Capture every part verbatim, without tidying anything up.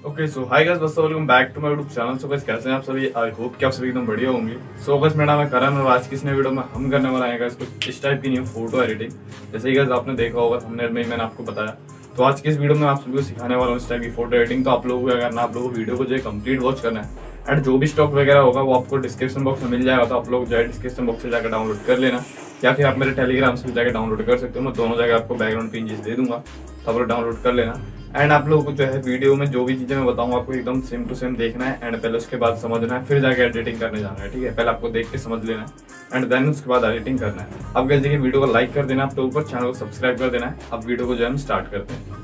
Okay so hi guys, दोस्तों welcome back to my YouTube channel. So guys कैसे हैं आप सभी? आई होप कि आप सभी एकदम बढ़िया होंगे। सो गाइस मेरा नाम है करण और आज की इस नए वीडियो में हम करने वाला है गाइस कुछ इस टाइप की न्यू फोटो एडिटिंग। जैसे ही गाइस आपने देखा होगा थंबनेल में मैंने आपको बताया, तो आज की इस वीडियो में आप सभी को सिखाने वाला हूँ इस टाइप की फोटो एडिटिंग। तो आप लोगों को क्या करना है, आप लोगों को वीडियो को जो है कंप्लीट वॉच करना है एंड जो भी स्टॉक वगैरह होगा वो आपको डिस्क्रिप्शन बॉक्स में मिल जाएगा। तो आप लोग जो है डिस्क्रिप्शन बॉक्स से जाकर डाउनलोड कर लेना या फिर आप मेरे टेलीग्राम से जाकर डाउनलोड कर सकते हो। मैं दोनों जगह आपको बैकग्राउंड पे इमेजेस दे दूंगा, तो आप लोग डाउनलोड कर लेना। एंड आप लोगों को जो है वीडियो में जो भी चीजें मैं बताऊंगा आपको एकदम सेम टू सेम देखना है एंड पहले उसके बाद समझना है, फिर जाके एडिटिंग करने जाना है। ठीक है, पहले आपको देख के समझ लेना है एंड देन उसके बाद एडिटिंग करना है। अब गाइस देखिए, वीडियो को लाइक कर देना, आप लोगों को चैनल को सब्सक्राइब कर देना है। अब वीडियो को जो हम स्टार्ट करते हैं।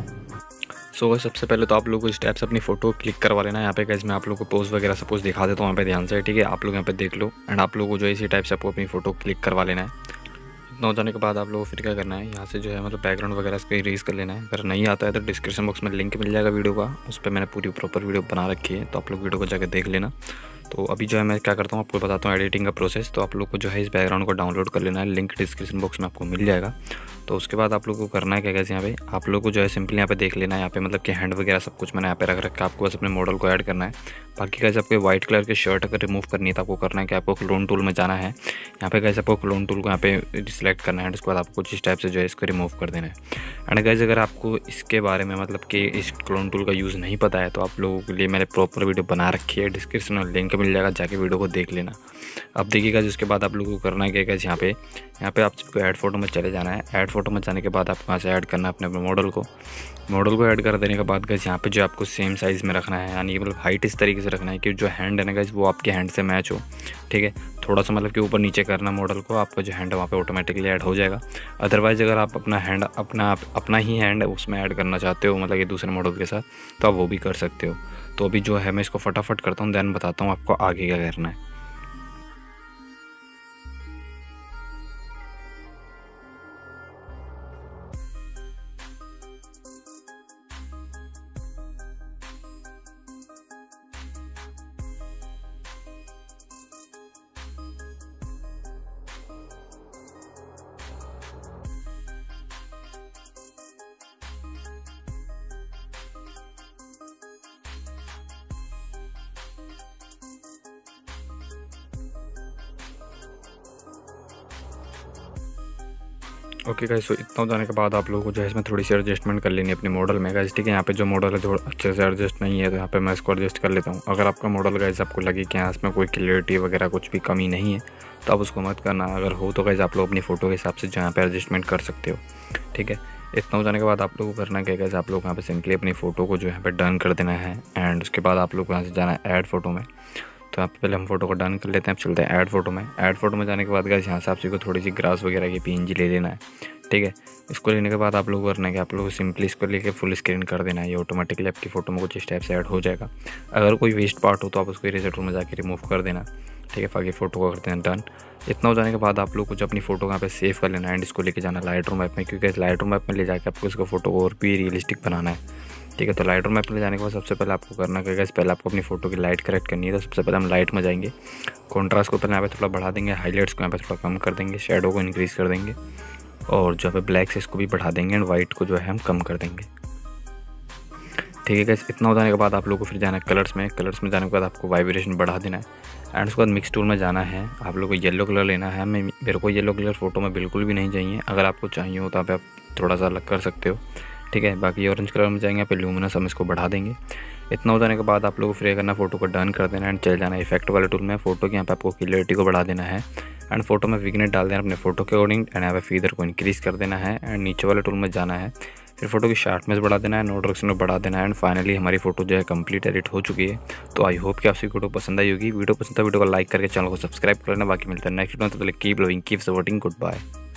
सो so, सबसे पहले तो आप लोगों को इस टाइप से अपनी फोटो क्लिक करवा लेना है। यहाँ पे गाइस मैं आप लोगों को पोज वगैरह सपोज दिखा देता हूँ यहाँ पे ध्यान से। ठीक है, आप लोग यहाँ पे देख लो एंड आप लोगों को जो है इसी टाइप से आपको अपनी फोटो क्लिक करवा लेना है। इतना हो जाने के बाद आप लोगों को फिर क्या करना है, यहाँ से जो है मतलब बैकग्राउंड वगैरह इसको इरेज कर लेना है। अगर नहीं आता है तो डिस्क्रिप्शन बॉक्स में लिंक मिल जाएगा वीडियो का, उस पर मैंने पूरी प्रॉपर वीडियो बना रखी है, तो आप लोग वीडियो को जाकर देख लेना। तो अभी जो है मैं क्या करता हूँ आपको बताता हूँ एडिटिंग का प्रोसेस। तो आप लोग को जो है इस बैकग्राउंड को डाउनलोड कर लेना है, लिंक डिस्क्रिप्शन बॉक्स में आपको मिल जाएगा। तो उसके बाद आप लोगों को करना है क्या कैसे, यहाँ पे आप लोग को जो है सिंपली यहाँ पे देख लेना है। यहाँ पे मतलब कि हैंड वगैरह सब कुछ मैंने यहाँ पे रख रखा है, आपको बस अपने मॉडल को ऐड करना है। बाकी कैसे आपको व्हाइट कलर की शर्ट अगर रिमूव करनी है तो आपको करना है कि आपको क्लोन टूल में जाना है। यहाँ पे कैसे आपको क्लोन टूल को यहाँ पे सिलेक्ट करना है, उसके बाद आपको जिस टाइप से जो है इसको रिमूव कर देना है। एंड गाइस अगर आपको इसके बारे में मतलब कि इस क्लोन टूल का यूज़ नहीं पता है तो आप लोगों के लिए मैंने प्रॉपर वीडियो बना रखी है, डिस्क्रिप्शन में लिंक मिल जाएगा, जाके वीडियो को देख लेना। अब देखिएगा जिसके बाद आप लोगों को करना है क्या गाइस, यहाँ पे यहाँ पे आपको ऐड फोटो में चले जाना है। ऐड फोटो में जाने के बाद आपको यहाँ से ऐड करना है अपने अपने मॉडल को। मॉडल को ऐड कर देने के बाद गाइस यहाँ पे जो आपको सेम साइज़ में रखना है, यानी मतलब हाइट इस तरीके से रखना है कि जो हैंड है ना गाइस वो आपके हैंड से मैच हो। ठीक है, थोड़ा सा मतलब कि ऊपर नीचे करना मॉडल को, आपका जो हैंड है वहाँ पे ऑटोमेटिकली ऐड हो जाएगा। अदरवाइज़ अगर आप अपना हैंड अपना अपना ही हैंड उसमें ऐड करना चाहते हो मतलब कि दूसरे मॉडल के साथ, तो आप वो भी कर सकते हो। तो अभी जो है मैं इसको फटाफट करता हूँ, देन बताता हूँ आपको आगे क्या करना है। ओके गाइस, तो इतना हो जाने के बाद आप लोगों को जो है इसमें थोड़ी सी एडजस्टमेंट कर लेनी है अपने मॉडल में गाइस। ठीक है, यहाँ पे जो मॉडल है थोड़ा अच्छे से एडजस्ट नहीं है तो यहाँ पे मैं इसको एडजस्ट कर लेता हूँ। अगर आपका मॉडल गाइस आपको लगे कि यहाँ इसमें कोई क्लियरिटी वगैरह कुछ भी कमी नहीं है तो आप उसको मत करना। अगर हो तो गाइस आप लोग अपनी फ़ोटो के हिसाब से जो यहाँ पे एडजस्टमेंट कर सकते हो। ठीक है, इतना हो जाने के बाद आप लोगों को करना क्या गाइस, आप लोग यहाँ पे सिंपली अपनी फ़ोटो को जो यहाँ पे डन कर देना है एंड उसके बाद आप लोग को यहाँ से जाना है ऐड फोटो में। तो यहाँ पे पहले हम फोटो को डन कर लेते हैं, अब चलते हैं ऐड फोटो में। ऐड फोटो में जाने के बाद गाइस यहाँ से आपसे को थोड़ी सी ग्रास वगैरह की पीएनजी ले लेना है। ठीक है, इसको लेने के बाद आप लोग करना है कि आप लोग सिंपली इसको लेके फुल स्क्रीन कर देना है, ये ऑटोमेटिकली आपकी फ़ोटो में कुछ इस टाइप से ऐड हो जाएगा। अगर कोई वेस्ट पार्ट हो तो आप उसको इरेजर टूल में जाके रिमूव कर देना। ठीक है, बाकी फ़ोटो को करते हैं डन। इतना हो जाने के बाद आप लोग कुछ अपनी फ़ोटो यहाँ पे सेव कर लेना है एंड इसको लेके जाना लाइट रूम ऐप में, क्योंकि इस लाइट रूम ऐप में ले जाकर आपको इसको फोटो को और भी रियलिस्टिक बनाना है। ठीक है, तो लाइट रूम ऐप में ले जाने के बाद सबसे पहले आपको करना क्या है, पहले आपको अपनी फ़ोटो की लाइट करेक्ट करनी है। तो सबसे पहले हम लाइट में जाएंगे, कॉन्ट्रास्ट को पहले यहाँ पे थोड़ा बढ़ा देंगे, हाईलाइट्स को यहाँ पे थोड़ा कम कर देंगे, शेडो को इंक्रीज़ कर देंगे और जो है ब्लैक से इसको भी बढ़ा देंगे एंड वाइट को जो है हम कम कर देंगे। ठीक है गाइस, इतना हो जाने के बाद आप लोगों को फिर जाना है कलर्स में। कलर्स में जाने के बाद आपको वाइब्रेशन बढ़ा देना है एंड उसके बाद मिक्स टूल में जाना है। आप लोगों को येलो कलर लेना है। मैं मेरे को येलो कलर फोटो में बिल्कुल भी नहीं चाहिए, अगर आपको चाहिए हो तो आप थोड़ा सा अलग कर सकते हो। ठीक है, बाकी ऑरेंज कलर में जाएंगे, यहाँ पे ल्यूमिनस हम इसको बढ़ा देंगे। इतना हो जाने के बाद आप लोगों को फिर करना फोटो को डन कर देना एंड चल जाना है इफेक्ट वाले टूल में। फोटो के यहाँ पे आपको क्लियरिटी को बढ़ा देना है एंड फोटो में विगनेट डाल देना अपने फोटो के अकॉर्डिंग एंड यहाँ पे फीदर को इंक्रीज़ कर देना है एंड नीचे वाले टूल में जाना है, फिर फोटो की शार्पनेस बढ़ा देना है, नो डायरेक्शन को बढ़ा देना है एंड फाइनली हमारी फोटो जो है कंप्लीट एडिट हो चुकी है। तो आई होप कि आपकी वीडियो पसंद आई होगी। वीडियो पसंद है वीडियो को लाइक करके चैनल को सब्सक्राइब कर लेना। बाकी मिलता है नेक्स्ट वीडियो में, तो keep loving keep supporting, good bye.